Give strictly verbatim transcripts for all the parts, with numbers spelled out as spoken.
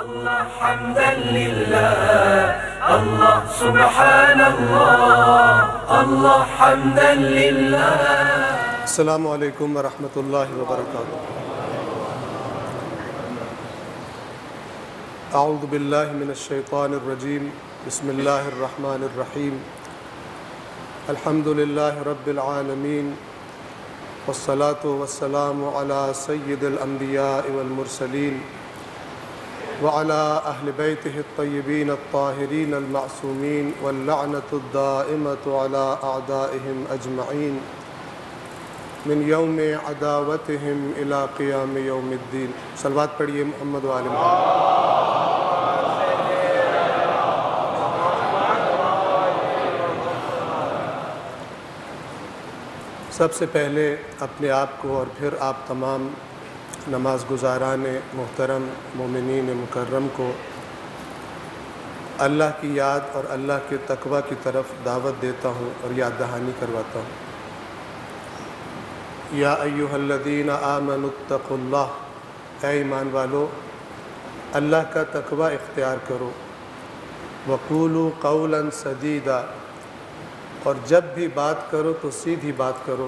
الله حمدا لله الله سبحان الله الله حمدا لله. السلام علیکم ورحمۃ اللہ وبرکاتہ. اعوذ باللہ من الشیطان الرجیم. بسم اللہ الرحمن الرحیم. الحمد للہ رب العالمین والصلاة والسلام علی سید الانبیاء والمرسلین وعلى اہل بیتہ الطیبین الطاہرین المعصومین واللعنۃ الدائمۃ علی اعدائہم اجمعین من یوم عداوتہم الی قیام یوم الدین. صلوات پڑھیے محمد و آل محمد. سب سے پہلے اپنے آپ کو اور پھر آپ تمام نماز گزاران محترم مومنین مکرم کو اللہ کی یاد اور اللہ کے تقوی کی طرف دعوت دیتا ہوں اور یاد دہانی کرواتا ہوں. یا ایھا الذین آمنوا اتقوا اللہ، اے ایمان والو اللہ کا تقوی اختیار کرو. وقولوا قولا سدیدا، اور جب بھی بات کرو تو سیدھی بات کرو،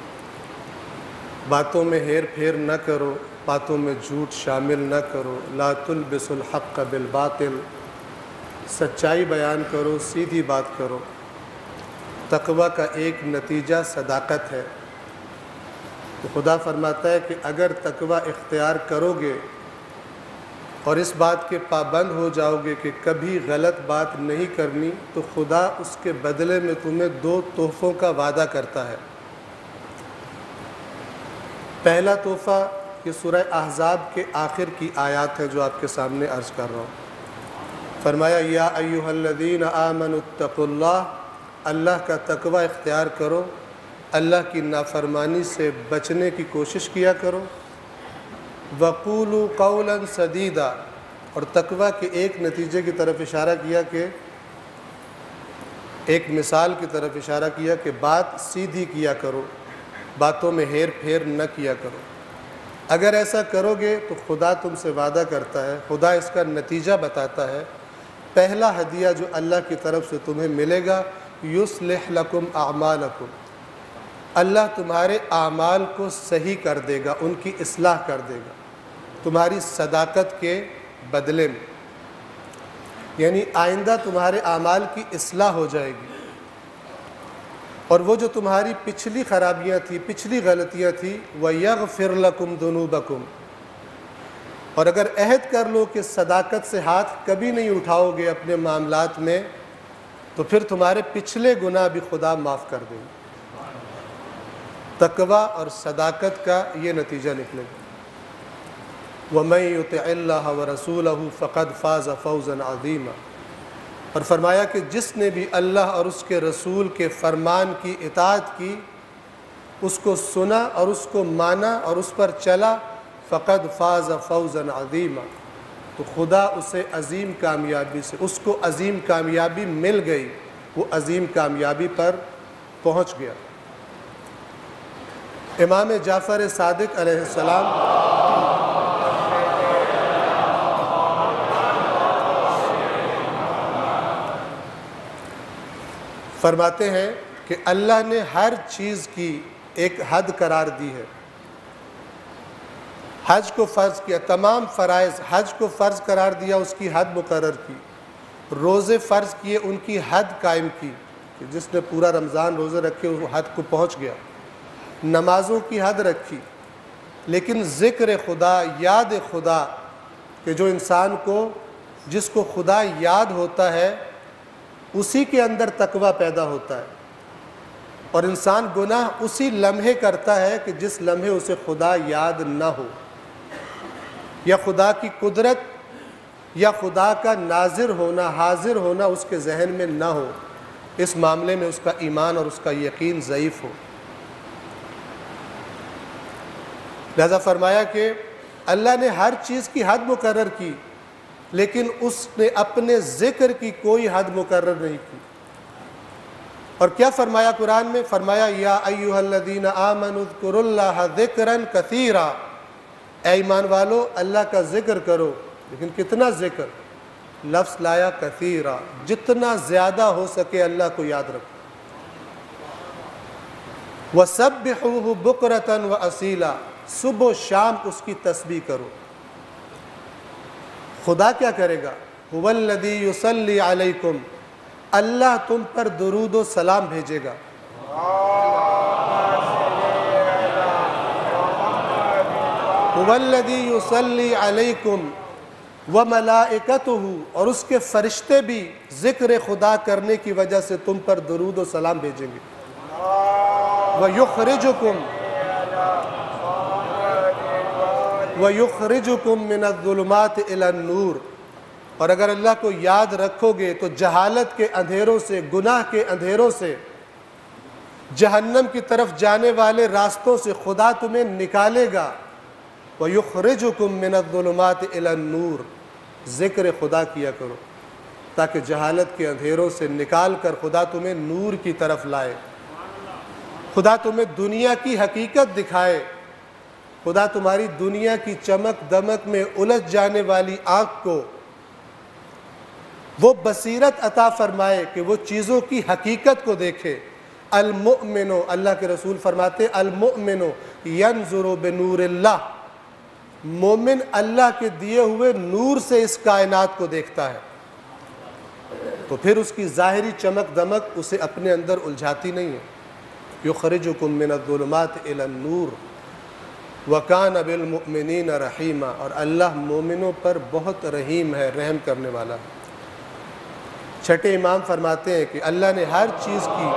باتوں میں ہیر پھیر نہ کرو، باتوں میں جھوٹ شامل نہ کرو. لا تلبسوا الحق بالباطل، سچائی بیان کرو، سیدھی بات کرو. تقوی کا ایک نتیجہ صداقت ہے. تو خدا فرماتا ہے کہ اگر تقوی اختیار کرو گے اور اس بات کے پابند ہو جاؤ گے کہ کبھی غلط بات نہیں کرنی، تو خدا اس کے بدلے میں تمہیں دو تحفوں کا وعدہ کرتا ہے. پہلا تحفہ یہ سورہ احزاب کے آخر کی آیات ہے جو آپ کے سامنے عرض کر رہا ہوں. فرمایا یا ایھا الذین آمنوا اتقوا اللہ، اللہ کا تقوی اختیار کرو، اللہ کی نافرمانی سے بچنے کی کوشش کیا کرو. وقولوا قولا سدیدا، اور تقوی کے ایک نتیجے کی طرف اشارہ کیا کہ ایک مثال کی طرف اشارہ کیا کہ بات سیدھی کیا کرو، باتوں میں ہیر پھیر نہ کیا کرو. اگر ایسا کرو گے تو خدا تم سے وعدہ کرتا ہے، خدا اس کا نتیجہ بتاتا ہے. پہلا ہدیہ جو اللہ کی طرف سے تمہیں ملے گا، یصلح لکم اعمالکم، اللہ تمہارے اعمال کو صحیح کر دے گا، ان کی اصلاح کر دے گا تمہاری صداقت کے بدلے میں. یعنی آئندہ تمہارے اعمال کی اصلاح ہو جائے گی، اور وہ جو تمہاری پچھلی خرابیاں تھیں، پچھلی غلطیاں تھیں، وَيَغْفِرْ لَكُمْ ذُنُوبَكُمْ، اور اگر عہد کر لو کہ صداقت سے ہاتھ کبھی نہیں اٹھاؤ گے اپنے معاملات میں، تو پھر تمہارے پچھلے گناہ بھی خدا معاف کر دے گا. تقوی اور صداقت کا یہ نتیجہ نکلے گا. وَمَن يُطِعِ اللَّهَ وَرَسُولَهُ فَقَدْ فَازَ فَوْزًا عَظِيمًا، اور فرمایا کہ جس نے بھی اللہ اور اس کے رسول کے فرمان کی اطاعت کی، اس کو سنا اور اس کو مانا اور اس پر چلا، فَقَدْ فَازَ فَوْزًا عَظِيمًا، تو خدا اسے عظیم کامیابی سے، اس کو عظیم کامیابی مل گئی، وہ عظیم کامیابی پر پہنچ گیا. امام جعفر صادق علیہ السلام فرماتے ہیں کہ اللہ نے ہر چیز کی ایک حد قرار دی ہے. حج کو فرض کیا، تمام فرائض، حج کو فرض قرار دیا، اس کی حد مقرر کی. روزے فرض کیے، ان کی حد قائم کی کہ جس نے پورا رمضان روزے رکھے وہ حد کو پہنچ گیا. نمازوں کی حد رکھی، لیکن ذکر خدا، یاد خدا، کہ جو انسان کو، جس کو خدا یاد ہوتا ہے اسی کے اندر تقوی پیدا ہوتا ہے. اور انسان گناہ اسی لمحے کرتا ہے کہ جس لمحے اسے خدا یاد نہ ہو، یا خدا کی قدرت یا خدا کا ناظر ہونا، حاضر ہونا اس کے ذہن میں نہ ہو. اس معاملے میں اس کا ایمان اور اس کا یقین ضعیف ہو. لہذا فرمایا کہ اللہ نے ہر چیز کی حد مقرر کی، لیکن اس نے اپنے ذکر کی کوئی حد مقرر نہیں کی. اور کیا فرمایا قرآن میں؟ فرمایا یا ایھا الذین آمنوا اذکروا اللہ ذکرا کثیرا، اے ایمان والو اللہ کا ذکر کرو، لیکن کتنا ذکر، لفظ لایا کثیرہ، جتنا زیادہ ہو سکے اللہ کو یاد رکھو۔ وَسَبِّحُوهُ بُكْرَةً وَأَصِيلًا، صبح و شام اس کی تسبیح کرو۔ خدا کیا کرے گا؟ هُوَ الَّذِي يُصَلِّي عَلَيْكُمْ، اللہ تم پر درود و سلام بھیجے گا۔ هُوَ الَّذِي يُصَلِّي عَلَيْكُمْ وَمَلَائِكَتُهُ، اور اس کے فرشتے بھی ذکر خدا کرنے کی وجہ سے تم پر درود و سلام بھیجیں گے۔ وَيُخْرِجُكُمْ وَيُخْرِجُكُمْ مِنَ الظُّلُمَاتِ إِلَى النُّورِ، اور اگر اللہ کو یاد رکھو گے تو جہالت کے اندھیروں سے، گناہ کے اندھیروں سے، جہنم کی طرف جانے والے راستوں سے خدا تمہیں نکالے گا۔ وَيُخْرِجُكُمْ مِنَ الظُّلُمَاتِ إِلَى النُّورِ، ذکر خدا کیا کرو تاکہ جہالت کے اندھیروں سے نکال کر خدا تمہیں نور کی طرف لائے، خدا تمہیں دنیا کی حقیقت دکھائے، خدا تمہاری دنیا کی چمک دمک میں الجھ جانے والی آنکھ کو وہ بصیرت عطا فرمائے کہ وہ چیزوں کی حقیقت کو دیکھے۔ المؤمن، اللہ کے رسول فرماتے المؤمن ینظر بنور اللہ، مومن اللہ کے دیے ہوئے نور سے اس کائنات کو دیکھتا ہے، تو پھر اس کی ظاہری چمک دمک اسے اپنے اندر الجھاتی نہیں ہے۔ یخرجکم من الظلمات الی النور وکان بالمؤمنین رحیما، اور اللہ مومنوں پر بہت رحیم ہے، رحم کرنے والا ہے۔ چھٹے امام فرماتے ہیں کہ اللہ نے ہر چیز کی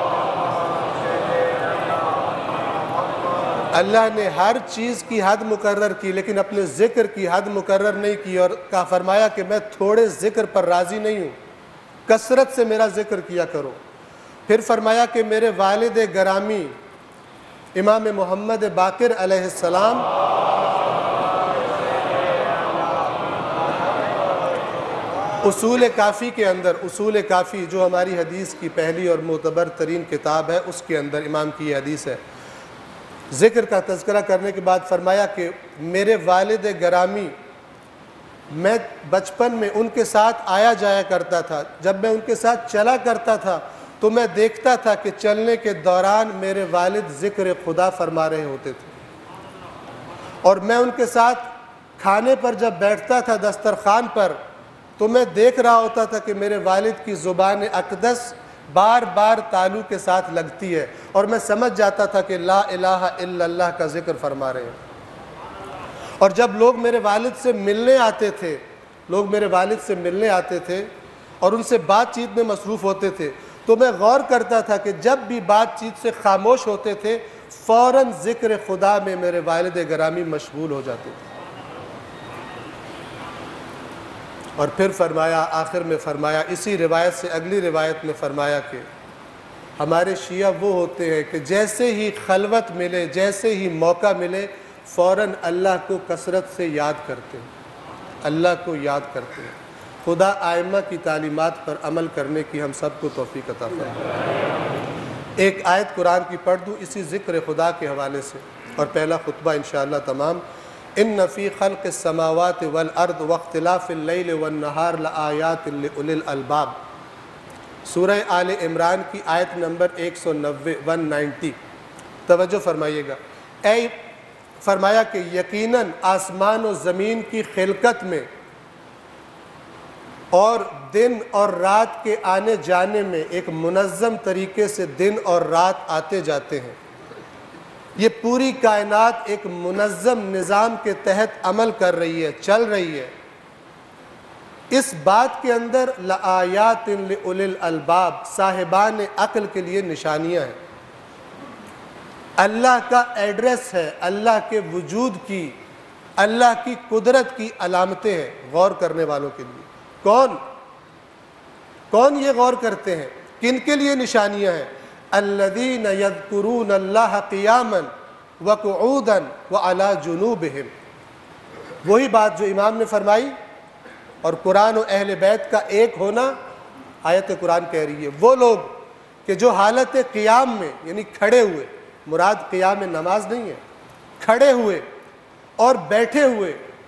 اللہ نے ہر چیز کی حد مقرر کی، لیکن اپنے ذکر کی حد مقرر نہیں کی، اور کہا فرمایا کہ میں تھوڑے ذکر پر راضی نہیں ہوں، کثرت سے میرا ذکر کیا کرو۔ پھر فرمایا کہ میرے والد گرامی امام محمد باقر علیہ السلام اصول کافی کے اندر، اصول کافی جو ہماری حدیث کی پہلی اور معتبر ترین کتاب ہے، اس کے اندر امام کی یہ حدیث ہے، ذکر کا تذکرہ کرنے کے بعد فرمایا کہ میرے والد گرامی، میں بچپن میں ان کے ساتھ آیا جایا کرتا تھا، جب میں ان کے ساتھ چلا کرتا تھا تو میں دیکھتا تھا کہ چلنے کے دوران میرے والد ذکر خدا فرما رہے ہوتے تھے، اور میں ان کے ساتھ کھانے پر جب بیٹھتا تھا دسترخوان پر تو میں دیکھ رہا ہوتا تھا کہ میرے والد کی زبان اقدس بار بار تالو کے ساتھ لگتی ہے، اور میں سمجھ جاتا تھا کہ لا الہ الا اللہ کا ذکر فرما رہے ہیں۔ اور جب لوگ میرے والد سے ملنے آتے تھے لوگ میرے والد سے ملنے آتے تھے اور ان سے بات چیت میں مصروف ہوتے تھے تو میں غور کرتا تھا کہ جب بھی بات چیت سے خاموش ہوتے تھے فوراً ذکر خدا میں میرے والد گرامی مشغول ہو جاتے تھے۔ اور پھر فرمایا، آخر میں فرمایا، اسی روایت سے اگلی روایت میں فرمایا کہ ہمارے شیعہ وہ ہوتے ہیں کہ جیسے ہی خلوت ملے، جیسے ہی موقع ملے، فوراً اللہ کو کثرت سے یاد کرتے ہیں، اللہ کو یاد کرتے ہیں۔ خدا آئمہ کی تعلیمات پر عمل کرنے کی ہم سب کو توفیق عطا فرمائے۔ ایک آیت قرآن کی پڑھ دوں اسی ذکر خدا کے حوالے سے، اور پہلا خطبہ انشاءاللہ تمام۔ ان فی خلق السماوات والارض واختلاف اللیل والنہار لآیات لأولی الالباب، سورہ آل عمران کی آیت نمبر ایک سو نوے ون نائنٹی، توجہ فرمائیے گا۔ اے فرمایا کہ یقیناً آسمان و زمین کی خلقت میں اور دن اور رات کے آنے جانے میں ایک منظم طریقے سے دن اور رات آتے جاتے ہیں، یہ پوری کائنات ایک منظم نظام کے تحت عمل کر رہی ہے، چل رہی ہے۔ اس بات کے اندر لآیات لأولی الالباب، صاحبان عقل کے لیے نشانیاں ہیں، اللہ کا ایڈریس ہے، اللہ کے وجود کی، اللہ کی قدرت کی علامتیں ہیں غور کرنے والوں کے لیے۔ کون کون یہ غور کرتے ہیں؟ کن کے لیے نشانیاں ہیں؟ الذین یذکرون اللہ قیاما وقعودا وعلی جنوبہم، وہی بات جو امام نے فرمائی، اور قرآن و اہل بیت کا ایک ہونا آیت قرآن کہہ رہی ہے۔ وہ لوگ کہ جو حالت قیام میں، یعنی کھڑے ہوئے، مراد قیام نماز نہیں ہے، کھڑے ہوئے اور بیٹھے ہوئے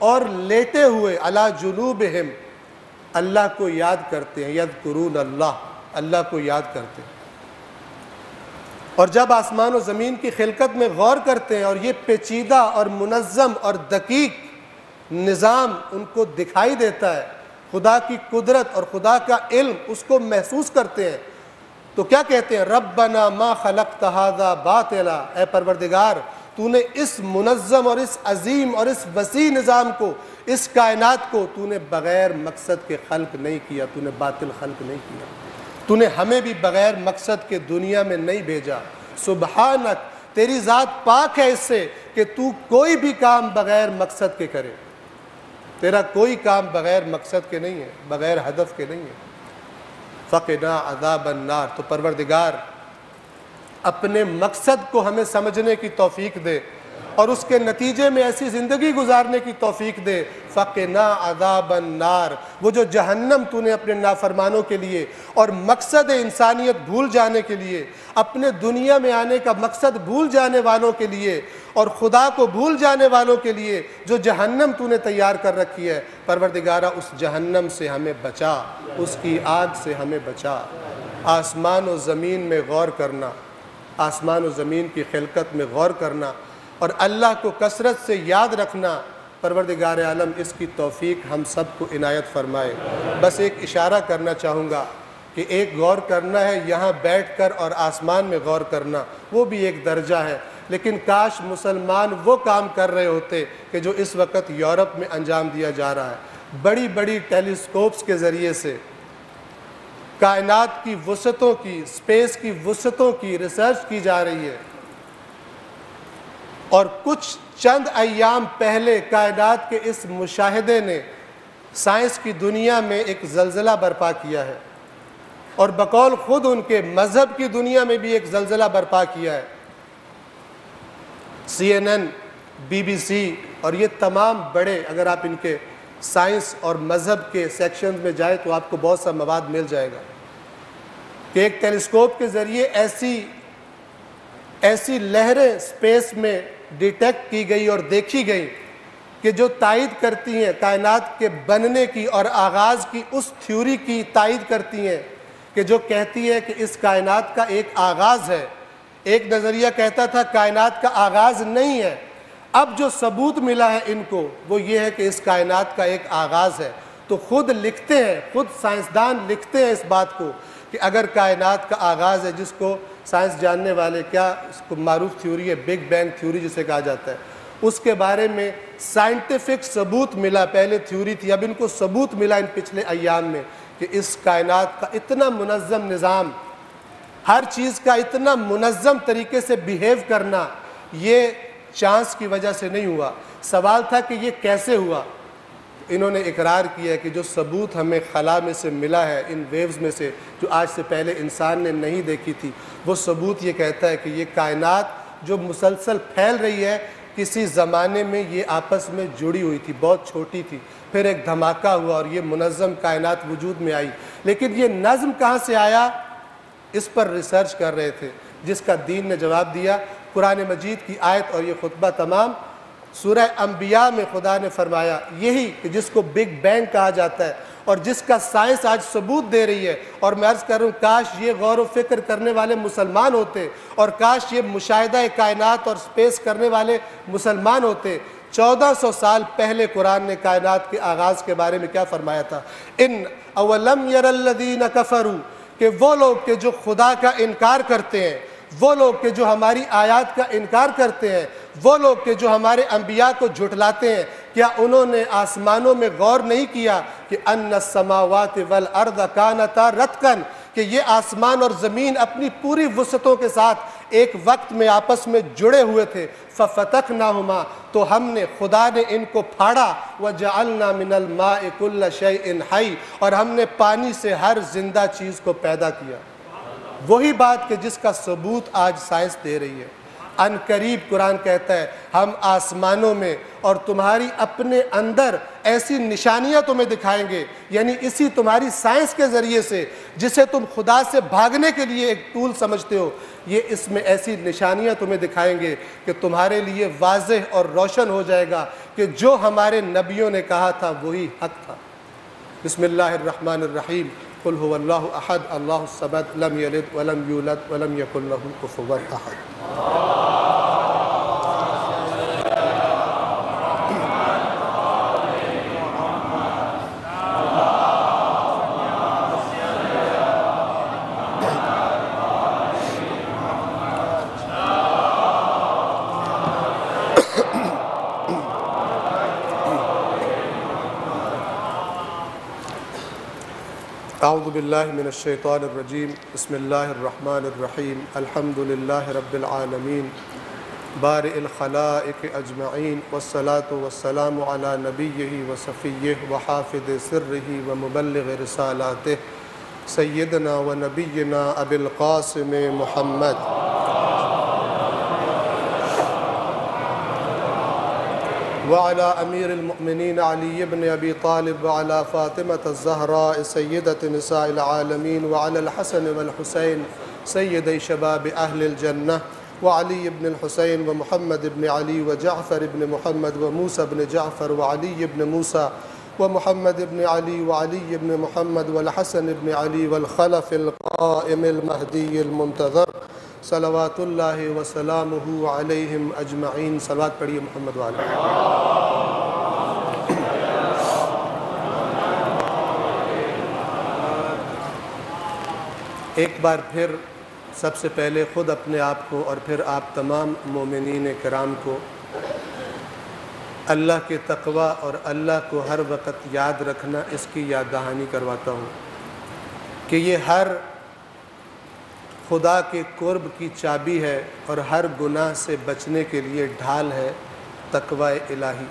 اور لیٹے ہوئے علی جنوبہم اللہ کو یاد کرتے ہیں، یذکرون اللہ، اللہ کو یاد کرتے ہیں۔ اور جب آسمان و زمین کی خلقت میں غور کرتے ہیں اور یہ پیچیدہ اور منظم اور دقیق نظام ان کو دکھائی دیتا ہے، خدا کی قدرت اور خدا کا علم اس کو محسوس کرتے ہیں، تو کیا کہتے ہیں؟ ربنا ما خلقت ھذا باطلا، اے پروردگار تو نے اس منظم اور اس عظیم اور اس وسیع نظام کو، اس کائنات کو تو نے بغیر مقصد کے خلق نہیں کیا، تو نے باطل خلق نہیں کیا، تو نے ہمیں بھی بغیر مقصد کے دنیا میں نہیں بھیجا۔ سبحانک، تیری ذات پاک ہے اس سے کہ تو کوئی بھی کام بغیر مقصد کے کرے، تیرا کوئی کام بغیر مقصد کے نہیں ہے، بغیر ہدف کے نہیں ہے۔ فقنا عذاب النار، تو پروردگار اپنے مقصد کو ہمیں سمجھنے کی توفیق دے اور اس کے نتیجے میں ایسی زندگی گزارنے کی توفیق دے۔ فقنا عذاب النار، وہ جو جہنم تو نے اپنے نافرمانوں کے لیے اور مقصد انسانیت بھول جانے کے لیے، اپنے دنیا میں آنے کا مقصد بھول جانے والوں کے لیے اور خدا کو بھول جانے والوں کے لیے جو جہنم تو نے تیار کر رکھی ہے، پروردگارہ اس جہنم سے ہمیں بچا، اس کی آگ سے ہمیں بچا۔ آسمان و زمین میں غور کرنا، آسمان و زمین کی خلقت میں غور کرنا اور اللہ کو کثرت سے یاد رکھنا، پروردگار عالم اس کی توفیق ہم سب کو عنایت فرمائے۔ بس ایک اشارہ کرنا چاہوں گا کہ ایک غور کرنا ہے یہاں بیٹھ کر اور آسمان میں غور کرنا، وہ بھی ایک درجہ ہے، لیکن کاش مسلمان وہ کام کر رہے ہوتے کہ جو اس وقت یورپ میں انجام دیا جا رہا ہے۔ بڑی بڑی ٹیلیسکوپس کے ذریعے سے کائنات کی وسعتوں کی، سپیس کی وسعتوں کی ریسرچ کی جا رہی ہے، اور کچھ چند ایام پہلے کائنات کے اس مشاہدے نے سائنس کی دنیا میں ایک زلزلہ برپا کیا ہے، اور بقول خود ان کے مذہب کی دنیا میں بھی ایک زلزلہ برپا کیا ہے۔ سی این این، بی بی سی اور یہ تمام بڑے، اگر آپ ان کے سائنس اور مذہب کے سیکشنز میں جائیں تو آپ کو بہت سا مواد مل جائے گا کہ ایک ٹیلیسکوپ کے ذریعے ایسی ایسی لہریں سپیس میں ڈیٹیکٹ کی گئی اور دیکھی گئی کہ جو تائید کرتی ہیں کائنات کے بننے کی اور آغاز کی اس تھیوری کی تائید کرتی ہیں کہ جو کہتی ہے کہ اس کائنات کا ایک آغاز ہے۔ ایک نظریہ کہتا تھا کائنات کا آغاز نہیں ہے، اب جو ثبوت ملا ہے ان کو وہ یہ ہے کہ اس کائنات کا ایک آغاز ہے۔ تو خود لکھتے ہیں، خود سائنسدان لکھتے ہیں اس بات کو کہ اگر کائنات کا آغاز ہے، جس کو سائنس جاننے والے کیا اس کو معروف تھیوری ہے بگ بینگ تھیوری جسے کہا جاتا ہے، اس کے بارے میں سائنٹیفک ثبوت ملا، پہلے تھیوری تھی، اب ان کو ثبوت ملا ان پچھلے ایام میں کہ اس کائنات کا اتنا منظم نظام، ہر چیز کا اتنا منظم طریقے سے بیہیو کرنا، یہ چانس کی وجہ سے نہیں ہوا۔ سوال تھا کہ یہ کیسے ہوا؟ انہوں نے اقرار کیا ہے کہ جو ثبوت ہمیں خلا میں سے ملا ہے، ان ویوز میں سے جو آج سے پہلے انسان نے نہیں دیکھی تھی، وہ ثبوت یہ کہتا ہے کہ یہ کائنات جو مسلسل پھیل رہی ہے، کسی زمانے میں یہ آپس میں جڑی ہوئی تھی، بہت چھوٹی تھی، پھر ایک دھماکہ ہوا اور یہ منظم کائنات وجود میں آئی۔ لیکن یہ نظم کہاں سے آیا، اس پر ریسرچ کر رہے تھے، جس کا دین نے جواب دیا۔ قرآن مجید کی آیت اور یہ خطبہ تمام سورہ انبیاء میں خدا نے فرمایا یہی کہ جس کو بگ بینگ کہا جاتا ہے اور جس کا سائنس آج ثبوت دے رہی ہے، اور میں عرض کر رہا ہوں کاش یہ غور و فکر کرنے والے مسلمان ہوتے اور کاش یہ مشاہدہ کائنات اور سپیس کرنے والے مسلمان ہوتے۔ چودہ سو سال پہلے قرآن نے کائنات کے آغاز کے بارے میں کیا فرمایا تھا؟ ان اولم یر الذین کفروا، کہ وہ لوگ کہ جو خدا کا انکار کرتے ہیں، وہ لوگ کہ جو ہماری آیات کا انکار کرتے ہیں، وہ لوگ کہ جو ہمارے انبیاء کو جھٹلاتے ہیں، کیا انہوں نے آسمانوں میں غور نہیں کیا کہ ان السماوات والارض کانتا رتقا، کہ یہ آسمان اور زمین اپنی پوری وسعتوں کے ساتھ ایک وقت میں آپس میں جڑے ہوئے تھے، ففتقناہما، تو ہم نے خدا نے ان کو پھاڑا، وجعلنا من الماء کل شیء حی، اور ہم نے پانی سے ہر زندہ چیز کو پیدا کیا۔ وہی بات کہ جس کا ثبوت آج سائنس دے رہی ہے۔ ان قریب قرآن کہتا ہے ہم آسمانوں میں اور تمہاری اپنے اندر ایسی نشانیاں تمہیں دکھائیں گے، یعنی اسی تمہاری سائنس کے ذریعے سے جسے تم خدا سے بھاگنے کے لیے ایک ٹول سمجھتے ہو، یہ اس میں ایسی نشانیاں تمہیں دکھائیں گے کہ تمہارے لیے واضح اور روشن ہو جائے گا کہ جو ہمارے نبیوں نے کہا تھا وہی حق تھا۔ بسم اللہ الرحمن الرحیم، قل هو اللہ احد اللہ الصمد لم یلد ولم یولد ولم یکن له کفوا احد۔ اعوذ باللہ من الشیطان الرجیم، بسم اللہ الرحمن الرحیم، الحمد للہ رب العالمین بارئ الخلائق اجمعین، والصلاة والسلام علی نبیہ وصفیہ وحافظ سرہ ومبلغ رسالاتہ سیدنا و نبینا ابی القاسم محمد وعلى امیر المؤمنین علی بن ابی طالب وعلى فاطمة الزہراء سیدۃ نساء العالمین وعلى الحسن والحسین سیدی شباب اہل الجنہ وعلی بن الحسین ومحمد بن علی وجعفر بن محمد وموسى بن جعفر وعلی بن موسى ومحمد بن علی وعلی بن محمد والحسن بن علی والخلف القائم المہدی المنتظر صلوات اللہ وسلامہ علیہم اجمعین۔ صلوات پڑھیے محمد والے۔ ایک بار پھر سب سے پہلے خود اپنے آپ کو اور پھر آپ تمام مومنین کرام کو اللہ کے تقوی اور اللہ کو ہر وقت یاد رکھنا، اس کی یاد دہانی کرواتا ہوں کہ یہ ہر خدا کے قرب کی چابی ہے اور ہر گناہ سے بچنے کے لیے ڈھال ہے تقوی الہی۔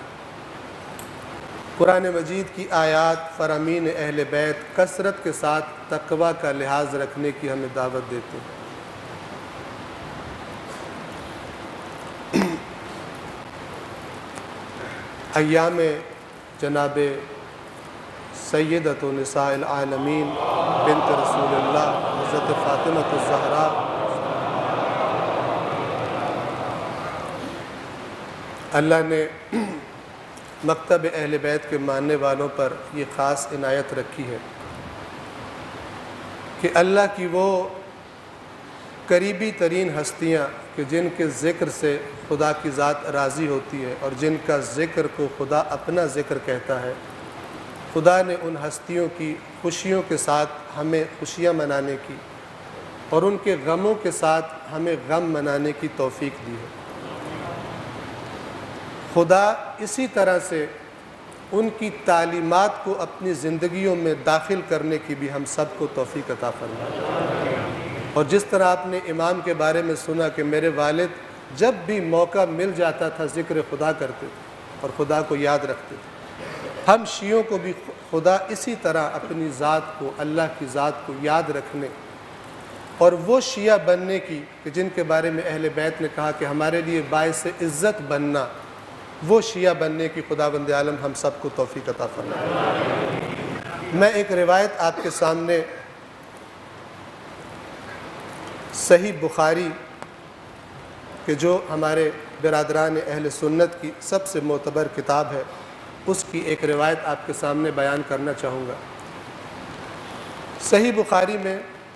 قرآن مجید کی آیات فرامین اہل بیت کثرت کے ساتھ تقوی کا لحاظ رکھنے کی ہمیں دعوت دیتے ہیں۔ ایام جناب سیدۃ نساء العالمین بنت رسول اللہ حضرت فاطمہ الزہراء اللہ نے مکتب اہل بیت کے ماننے والوں پر یہ خاص عنایت رکھی ہے کہ اللہ کی وہ قریبی ترین ہستیاں کہ جن کے ذکر سے خدا کی ذات راضی ہوتی ہے اور جن کا ذکر کو خدا اپنا ذکر کہتا ہے، خدا نے ان ہستیوں کی خوشیوں کے ساتھ ہمیں خوشیاں منانے کی اور ان کے غموں کے ساتھ ہمیں غم منانے کی توفیق دی ہے۔ خدا اسی طرح سے ان کی تعلیمات کو اپنی زندگیوں میں داخل کرنے کی بھی ہم سب کو توفیق عطا فرمائے۔ اور جس طرح آپ نے امام کے بارے میں سنا کہ میرے والد جب بھی موقع مل جاتا تھا ذکر خدا کرتے تھے اور خدا کو یاد رکھتے تھے، ہم شیعوں کو بھی خدا اسی طرح اپنی ذات کو، اللہ کی ذات کو یاد رکھنے اور وہ شیعہ بننے کی کہ جن کے بارے میں اہل بیت نے کہا کہ ہمارے لیے باعث عزت بننا، وہ شیعہ بننے کی خداوند عالم ہم سب کو توفیق عطا فرمائے۔ میں ایک روایت آپ کے سامنے صحیح بخاری کہ جو ہمارے برادران اہل سنت کی سب سے معتبر کتاب ہے، اس کی ایک روایت آپ کے سامنے بیان کرنا چاہوں گا۔ صحیح بخاری میں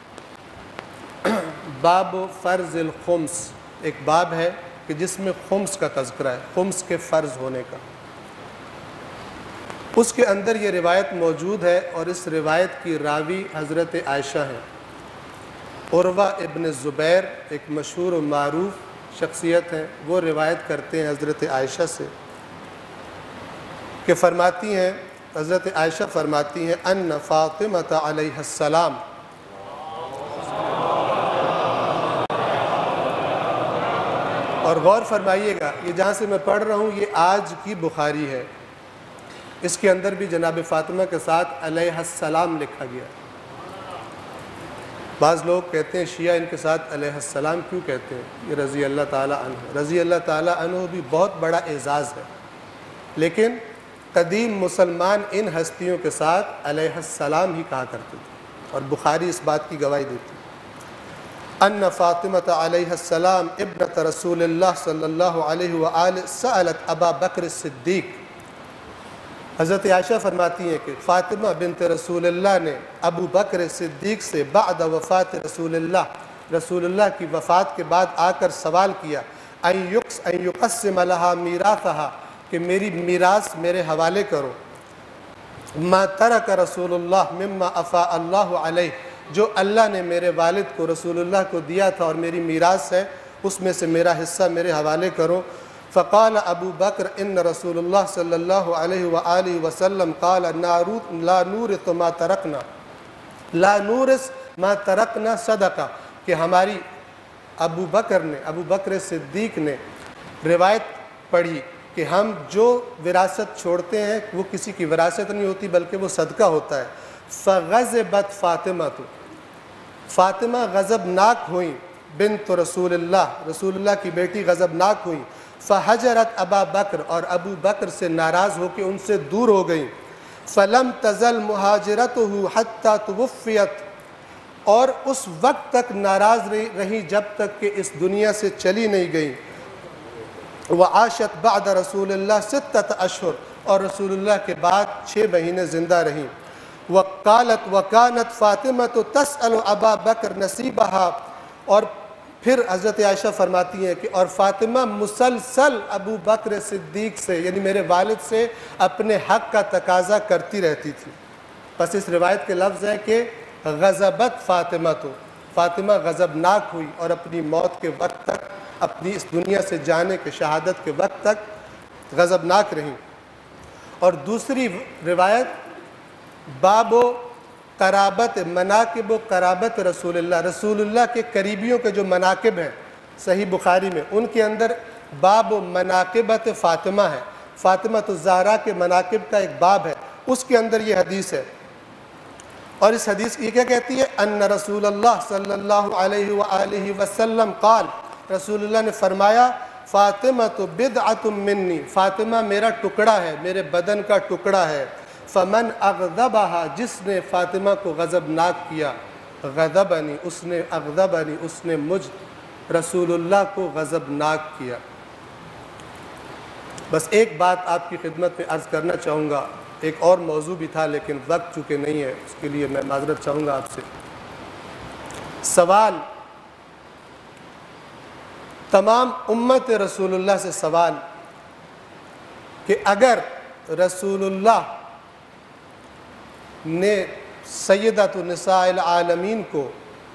باب فرض الخمس ایک باب ہے کہ جس میں خمس کا تذکرہ ہے، خمس کے فرض ہونے کا۔ اس کے اندر یہ روایت موجود ہے اور اس روایت کی راوی حضرت عائشہ ہے۔ عروہ ابن زبیر ایک مشہور و معروف شخصیت ہے، وہ روایت کرتے ہیں حضرت عائشہ سے کہ فرماتی ہیں، حضرت عائشہ فرماتی ہیں ان فاطمہ علیہ السلام اور غور فرمائیے گا، یہ جہاں سے میں پڑھ رہا ہوں یہ آج کی بخاری ہے، اس کے اندر بھی جناب فاطمہ کے ساتھ علیہ السلام لکھا گیا۔ بعض لوگ کہتے ہیں شیعہ ان کے ساتھ علیہ السلام کیوں کہتے ہیں؟ یہ رضی اللہ تعالیٰ عنہ رضی اللہ تعالیٰ عنہ بھی بہت بڑا اعزاز ہے، لیکن قدیم مسلمان ان ہستیوں کے ساتھ علیہ السلام ہی کہا کرتے تھے، اور بخاری اس بات کی گواہی دیتی ہے ان فاطمہ علیہ السلام ابنت رسول اللہ صلی اللہ علیہ وآلہ سألت ابا بکر الصدیق۔ حضرت عائشہ فرماتی ہیں کہ فاطمہ بنت رسول اللہ نے ابو بکر صدیق سے بعد وفات رسول اللہ رسول اللہ کی وفات کے بعد آ کر سوال کیا ان یقسم لها میراثها کہ میری میراث میرے حوالے کرو، ما ترک رسول اللہ مما افاء اللہ علیہ جو اللہ نے میرے والد کو رسول اللہ کو دیا تھا اور میری میراث ہے اس میں سے میرا حصہ میرے حوالے کرو۔ فقال ابو بکر ان رسول اللہ صلی اللہ علیہ وآلہ وسلم قال لا نورث ما ترکنا لا نورث ما ترکنا صدقہ، کہ ہماری ابو بکر نے ابو بکر صدیق نے روایت پڑھی کہ ہم جو وراثت چھوڑتے ہیں وہ کسی کی وراثت نہیں ہوتی بلکہ وہ صدقہ ہوتا ہے۔ فغضبت فاطمہ تو فاطمہ غضبناک ہوئیں، بنت رسول اللہ رسول اللہ کی بیٹی غضبناک ہوئیں، فحجرت ابا بکر اور ابو بکر سے ناراض ہو کے ان سے دور ہو گئیں، فلم تزل مہاجرتہ حتی توفیت اور اس وقت تک ناراض رہی جب تک کہ اس دنیا سے چلی نہیں گئیں، وعاشت بعد رسول اللہ ستت اشہر اور رسول اللہ کے بعد چھ مہینے زندہ رہیں، وقالت وکانت فاطمہ تسأل ابا بکر نصیبہا اور پھر حضرت عائشہ فرماتی ہیں کہ اور فاطمہ مسلسل ابو بکر صدیق سے یعنی میرے والد سے اپنے حق کا تقاضا کرتی رہتی تھی۔ بس اس روایت کے لفظ ہے کہ غضبت فاطمہ تو فاطمہ غضبناک ہوئی اور اپنی موت کے وقت تک اپنی اس دنیا سے جانے کے شہادت کے وقت تک غضبناک رہیں۔ اور دوسری روایت باب و قرابت مناقب و قرابت رسول اللہ رسول اللہ کے قریبیوں کے جو مناقب ہیں صحیح بخاری میں ان کے اندر باب و مناقبت فاطمہ ہے، فاطمہ الزہرا کے مناقب کا ایک باب ہے، اس کے اندر یہ حدیث ہے، اور اس حدیث یہ کیا کہتی ہے ان رسول اللہ صلی اللہ علیہ وآلہ وسلم قال رسول اللہ نے فرمایا فاطمہ تو بدعۃ منی فاطمہ میرا ٹکڑا ہے، میرے بدن کا ٹکڑا ہے، فمن اغضبہا جس نے فاطمہ کو غضبناک کیا غضبنی اس نے اغضبنی اس نے مجھ رسول اللہ کو غضبناک کیا۔ بس ایک بات آپ کی خدمت میں عرض کرنا چاہوں گا، ایک اور موضوع بھی تھا لیکن وقت چونکہ نہیں ہے اس کے لیے میں معذرت چاہوں گا آپ سے۔ سوال تمام امت رسول اللہ سے سوال کہ اگر رسول اللہ نے سیدۃ النساء العالمین کو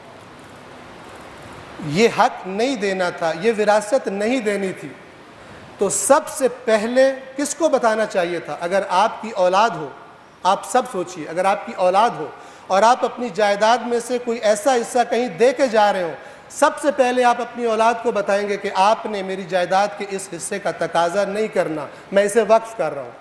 یہ حق نہیں دینا تھا، یہ وراثت نہیں دینی تھی، تو سب سے پہلے کس کو بتانا چاہیے تھا؟ اگر آپ کی اولاد ہو، آپ سب سوچئے، اگر آپ کی اولاد ہو اور آپ اپنی جائیداد میں سے کوئی ایسا حصہ کہیں دے کے جا رہے ہو، سب سے پہلے آپ اپنی اولاد کو بتائیں گے کہ آپ نے میری جائیداد کے اس حصے کا تقاضا نہیں کرنا، میں اسے وقف کر رہا ہوں۔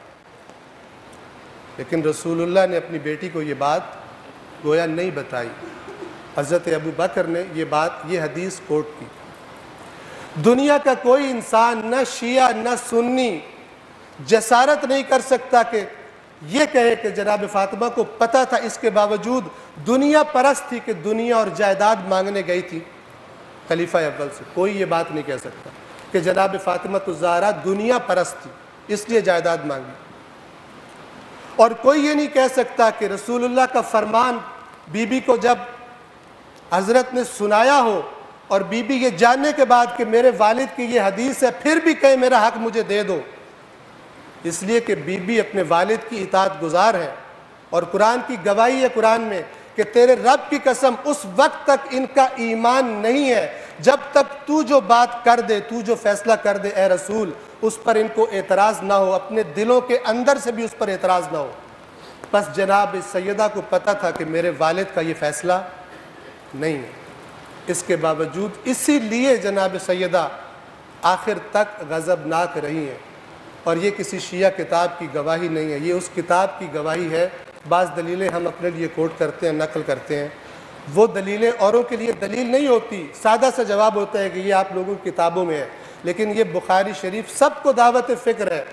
لیکن رسول اللہ نے اپنی بیٹی کو یہ بات گویا نہیں بتائی۔ حضرت ابو بکر نے یہ بات یہ حدیث کوٹ کی۔ دنیا کا کوئی انسان نہ شیعہ نہ سنی جسارت نہیں کر سکتا کہ یہ کہے کہ جناب فاطمہ کو پتہ تھا، اس کے باوجود دنیا پرست تھی کہ دنیا اور جائیداد مانگنے گئی تھی خلیفہ اول سے۔ کوئی یہ بات نہیں کہہ سکتا کہ جناب فاطمہ الزہرا دنیا پرست تھی اس لیے جائیداد مانگی، اور کوئی یہ نہیں کہہ سکتا کہ رسول اللہ کا فرمان بی بی کو جب حضرت نے سنایا ہو اور بی بی یہ جاننے کے بعد کہ میرے والد کی یہ حدیث ہے پھر بھی کہے میرا حق مجھے دے دو، اس لیے کہ بی بی اپنے والد کی اطاعت گزار ہے، اور قرآن کی گواہی ہے قرآن میں کہ تیرے رب کی قسم اس وقت تک ان کا ایمان نہیں ہے جب تک تو جو بات کر دے، تو جو فیصلہ کر دے اے رسول اس پر ان کو اعتراض نہ ہو، اپنے دلوں کے اندر سے بھی اس پر اعتراض نہ ہو۔ بس جناب سیدہ کو پتہ تھا کہ میرے والد کا یہ فیصلہ نہیں ہے، اس کے باوجود اسی لیے جناب سیدہ آخر تک غضبناک رہی ہیں، اور یہ کسی شیعہ کتاب کی گواہی نہیں ہے، یہ اس کتاب کی گواہی ہے۔ بعض دلیلیں ہم اپنے لیے کوٹ کرتے ہیں، نقل کرتے ہیں، وہ دلیلیں اوروں کے لیے دلیل نہیں ہوتی، سادہ سا جواب ہوتا ہے کہ یہ آپ لوگوں کی کتابوں میں ہے، لیکن یہ بخاری شریف سب کو دعوت فکر ہے،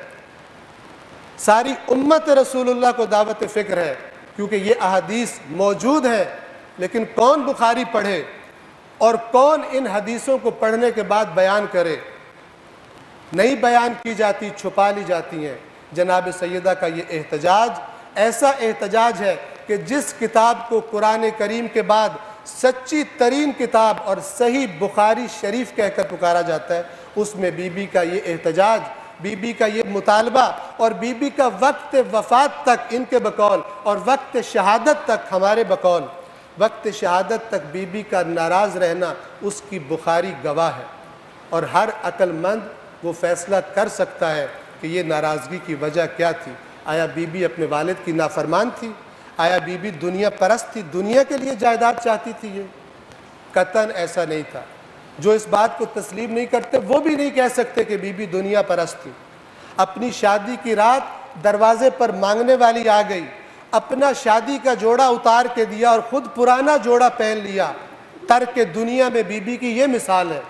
ساری امت رسول اللہ کو دعوت فکر ہے، کیونکہ یہ احادیث موجود ہیں، لیکن کون بخاری پڑھے اور کون ان حدیثوں کو پڑھنے کے بعد بیان کرے؟ نہیں بیان کی جاتی، چھپا لی جاتی ہیں۔ جناب سیدہ کا یہ احتجاج ایسا احتجاج ہے کہ جس کتاب کو قرآن کریم کے بعد سچی ترین کتاب اور صحیح بخاری شریف کہہ کر پکارا جاتا ہے، اس میں بی بی کا یہ احتجاج، بی بی کا یہ مطالبہ اور بی بی کا وقت وفات تک ان کے بقول اور وقت شہادت تک ہمارے بقول، وقت شہادت تک بی بی کا ناراض رہنا اس کی بخاری گواہ ہے، اور ہر عقل مند وہ فیصلہ کر سکتا ہے کہ یہ ناراضگی کی وجہ کیا تھی۔ آیا بی بی اپنے والد کی نافرمان تھی؟ آیا بی بی دنیا پرست تھی، دنیا کے لیے جائیداد چاہتی تھی؟ یہ قطعاً ایسا نہیں تھا۔ جو اس بات کو تسلیم نہیں کرتے وہ بھی نہیں کہہ سکتے کہ بی بی دنیا پرست تھی۔ اپنی شادی کی رات دروازے پر مانگنے والی آ گئی، اپنا شادی کا جوڑا اتار کے دیا اور خود پرانا جوڑا پہن لیا۔ ترک دنیا میں بی بی کی یہ مثال ہے۔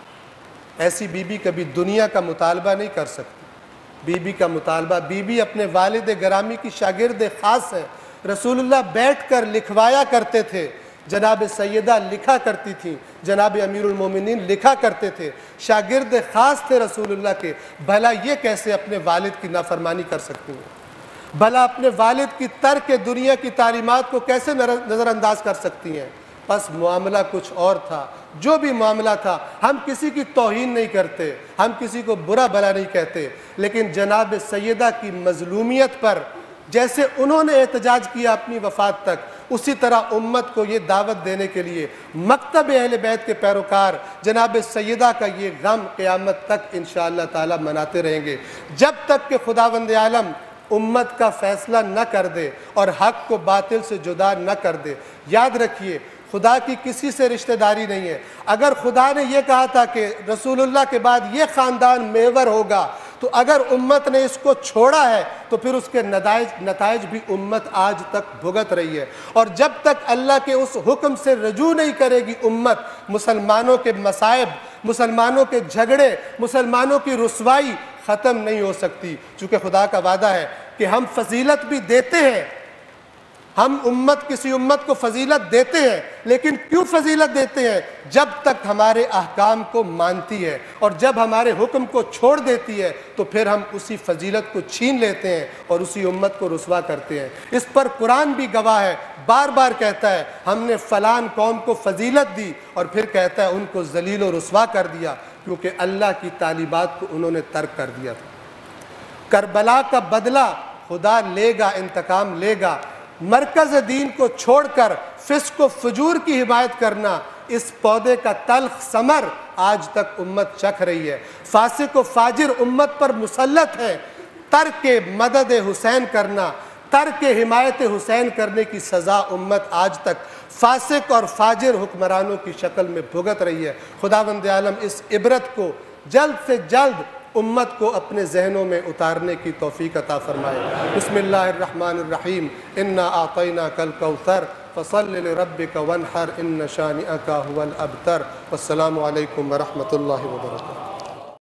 ایسی بی بی کبھی دنیا کا مطالبہ نہیں کر سکتی۔ بی بی کا مطالبہ، بی بی اپنے والد گرامی کی شاگرد خاص ہے۔ رسول اللہ بیٹھ کر لکھوایا کرتے تھے، جناب سیدہ لکھا کرتی تھیں، جناب امیر المومنین لکھا کرتے تھے، شاگرد خاص تھے رسول اللہ کے۔ بھلا یہ کیسے اپنے والد کی نافرمانی کر سکتی ہیں؟ بھلا اپنے والد کی ترک دنیا کی تعلیمات کو کیسے نظر انداز کر سکتی ہیں؟ بس معاملہ کچھ اور تھا۔ جو بھی معاملہ تھا، ہم کسی کی توہین نہیں کرتے، ہم کسی کو برا بھلا نہیں کہتے، لیکن جناب سیدہ کی مظلومیت پر جیسے انہوں نے احتجاج کیا اپنی وفات تک، اسی طرح امت کو یہ دعوت دینے کے لیے مکتب اہل بیت کے پیروکار جناب سیدہ کا یہ غم قیامت تک انشاءاللہ تعالی مناتے رہیں گے، جب تک کہ خداوند عالم امت کا فیصلہ نہ کر دے اور حق کو باطل سے جدا نہ کر دے۔ یاد رکھیے، خدا کی کسی سے رشتہ داری نہیں ہے۔ اگر خدا نے یہ کہا تھا کہ رسول اللہ کے بعد یہ خاندان میور ہوگا، تو اگر امت نے اس کو چھوڑا ہے تو پھر اس کے نتائج نتائج بھی امت آج تک بھگت رہی ہے۔ اور جب تک اللہ کے اس حکم سے رجوع نہیں کرے گی امت، مسلمانوں کے مصائب، مسلمانوں کے جھگڑے، مسلمانوں کی رسوائی ختم نہیں ہو سکتی، چونکہ خدا کا وعدہ ہے کہ ہم فضیلت بھی دیتے ہیں، ہم امت کسی امت کو فضیلت دیتے ہیں، لیکن کیوں فضیلت دیتے ہیں؟ جب تک ہمارے احکام کو مانتی ہے، اور جب ہمارے حکم کو چھوڑ دیتی ہے تو پھر ہم اسی فضیلت کو چھین لیتے ہیں اور اسی امت کو رسوا کرتے ہیں۔ اس پر قرآن بھی گواہ ہے، بار بار کہتا ہے ہم نے فلان قوم کو فضیلت دی، اور پھر کہتا ہے ان کو ذلیل و رسوا کر دیا، کیونکہ اللہ کی تعلیمات کو انہوں نے ترک کر دیا تھا۔ کربلا کا بدلہ خدا لے گا، انتقام لے گا۔ مرکز دین کو چھوڑ کر فسق و فجور کی حمایت کرنا، اس پودے کا تلخ ثمر آج تک امت چکھ رہی ہے۔ فاسق و فاجر امت پر مسلط ہے۔ ترک مدد حسین کرنا، ترک حمایت حسین کرنے کی سزا امت آج تک فاسق اور فاجر حکمرانوں کی شکل میں بھگت رہی ہے۔ خداوند عالم اس عبرت کو جلد سے جلد امت کو اپنے ذہنوں میں اتارنے کی توفیق عطا فرمائے۔ بسم اللہ الرحمن الرحیم، انا اعطیناک الکوثر فصل لربک وانحر ان شانئک هو الابتر۔ والسلام علیکم ورحمۃ اللہ وبرکاتہ۔